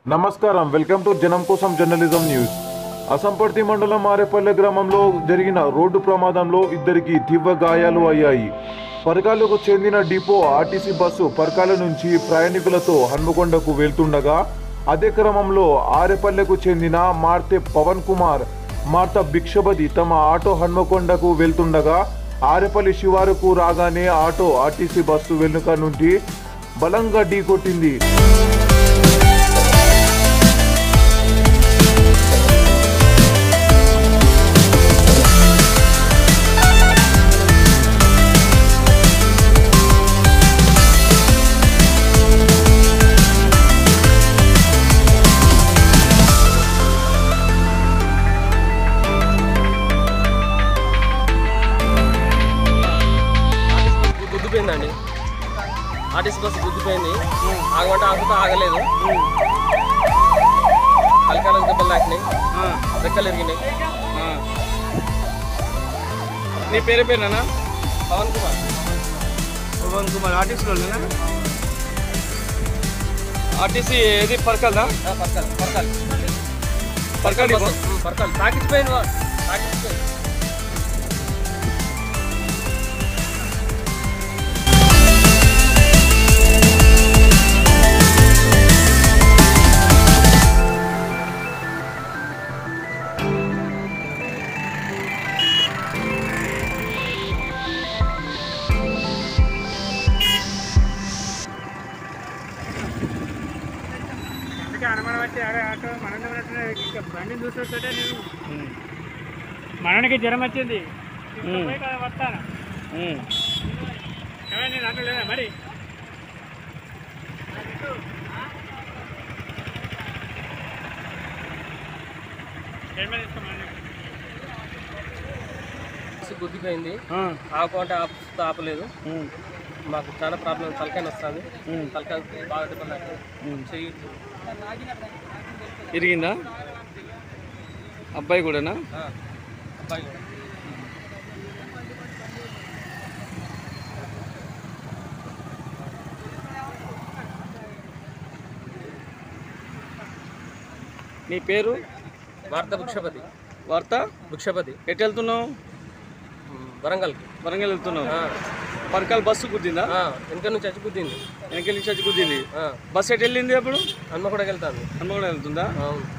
నమస్కారం welcome to జనం కోసం జర్నలిజం న్యూస్. అసంపర్తి మండలం ఆరేపల్లె గ్రామంలో జరిగిన రోడ్డు ప్రమాదంలో ఇద్దరికి తీవ్ర గాయాలు అయ్యాయి. పరకాలకు చెందిన డిపో ఆర్టీసీ బస్సు పరకాల నుంచి ప్రయాణికులతో హన్మకొండకు వెళ్తుండగా అదే క్రమంలో ఆరేపల్లెకు చెందిన మార్తె పవన్ కుమార్, మార్త భిక్షపతి తమ ఆటో హన్మకొండకు వెళ్తుండగా ఆరేపల్లి శివారుకు రాగానే ఆటో ఆర్టీసీ బస్సు వెనుక నుండి బలంగా ఢీకొట్టింది. గుద్దిపోయిందండి. RTC bus గుద్దిపోయింది. ఆగమంటే ఆగుతా ఆగలేదు. కలకాలకు దెబ్బలు తాకినాయి, రెక్కలు ఎరిగినాయి. నీ పేరేనా? పవన్ కుమార్. పవన్ కుమార్ ఆర్టీసీలో ఆర్టీసీ ఏది పరకాలదా? పరకాలి పరకాలి పరకాలి పరకాలి తాకిచ్చిపోయింది. తాకిచ్చిపోయింది. అనుమానం వచ్చి అరే ఆటో బండి చూస్తుంటే నేను మనకి జ్వరం వచ్చింది వస్తాను నేను అనలేదా మరి గుద్దిపోయింది. ఆపమంటే ఆపలేదు. మాకు చాలా ప్రాబ్లం, తలకాయ వస్తుంది. తలకాయ బాగా దెబ్బలు తాకినాయి. చెయ్యి ఇరిగిందా? అబ్బాయి కూడానా? అబ్బాయి కూడా. నీ పేరు? వార్త భిక్షపతి. వార్త భిక్షపతి. ఎటు వెళ్తున్నావు? వరంగల్కి. వరంగల్ వెళ్తున్నావు. పరకాల బస్సు గుద్దిందా? వెనక నుంచి వచ్చి గుద్దింది. వెనక నుంచి వచ్చి గుద్దింది. బస్సు ఎటు వెళ్ళింది అప్పుడు? హన్మకొండకి వెళ్తాను. హన్మకొండ వెళ్తుందా? అవును.